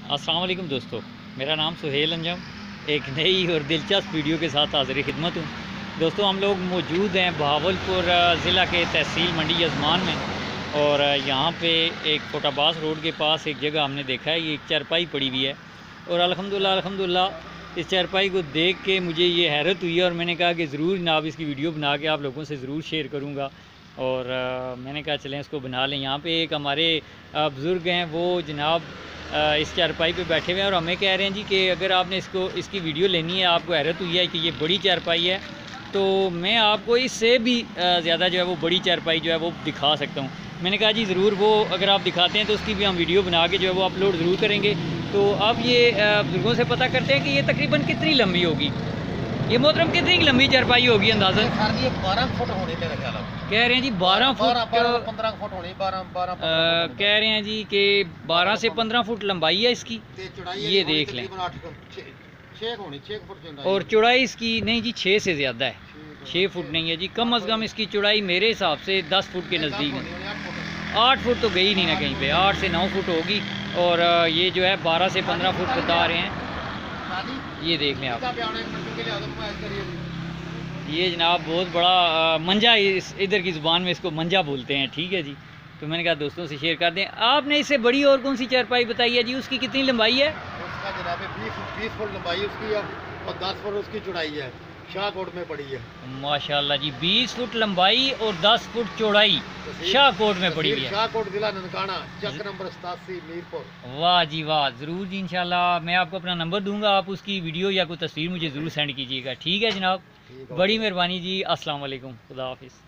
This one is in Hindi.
अस्सलाम वालेकुम दोस्तों, मेरा नाम सुहेल अंजम एक नई और दिलचस्प वीडियो के साथ हाज़िर खिदमत हूँ। दोस्तों, हम लोग मौजूद हैं बहावलपुर ज़िला के तहसील मंडी यजमान में और यहाँ पे एक फोटाबास रोड के पास एक जगह हमने देखा है, ये एक चारपाई पड़ी हुई है और अल्हम्दुलिल्लाह इस चारपाई को देख के मुझे ये हैरत हुई और मैंने कहा कि ज़रूर जनाब इसकी वीडियो बना के आप लोगों से ज़रूर शेयर करूँगा। और मैंने कहा चलें इसको बना लें। यहाँ पे एक हमारे बुज़ुर्ग हैं, वो जनाब इस चारपाई पे बैठे हुए हैं और हमें कह रहे हैं जी कि अगर आपने इसकी वीडियो लेनी है, आपको हैरत हुई है कि ये बड़ी चारपाई है, तो मैं आपको इससे भी ज़्यादा जो है वो बड़ी चारपाई जो है वो दिखा सकता हूँ। मैंने कहा जी ज़रूर, वो अगर आप दिखाते हैं तो उसकी भी हम वीडियो बना के जो है वो अपलोड ज़रूर करेंगे। तो अब ये बुज़ुर्गों से पता करते हैं कि ये तकरीबन कितनी लंबी होगी, ये मोहतरम कितनी लंबी चारपाई होगी अंदाज़ा? ये 12 फुट होनी मेरे ख्याल कह रहे हैं जी 12 फुट 15 फुट होनी 12 कह रहे हैं जी कि 12 से 15 फुट लंबाई है इसकी। ये देख लें, 6 फुट और चौड़ाई इसकी नहीं जी 6 से ज़्यादा है, 6 फुट नहीं है जी। कम अज़ कम इसकी चौड़ाई मेरे हिसाब से 10 फुट के नज़दीक है। 8 फुट तो गई नहीं ना कहीं पे, 8 से 9 फुट होगी। और ये जो है 12 से 15 फुट बता रहे हैं। ये देख लें आप, ये जनाब बहुत बड़ा मंजा, इधर की ज़ुबान में इसको मंजा बोलते हैं, ठीक है जी। तो मैंने कहा दोस्तों से शेयर कर दें। आपने इससे बड़ी और कौन सी चारपाई बताई है जी, उसकी कितनी लंबाई है? उसका जनाब 20 फुट लंबाई उसकी है और 10 फुट उसकी चौड़ाई है, शाहकोट में पड़ी है। माशाल्लाह जी, 20 फुट लंबाई और 10 फुट चौड़ाई शाहकोट में पड़ी हुई है। शाहकोट जिला ननकाना, चक नंबर 87 मीरपुर। वाह जी वाह, ज़रूर जी, इंशाल्लाह मैं आपको अपना नंबर दूंगा, आप उसकी वीडियो या कोई तस्वीर मुझे ज़रूर सेंड कीजिएगा। ठीक है जनाब, बड़ी मेहरबानी जी। अस्सलाम वालेकुम, खुदा हाफिज़।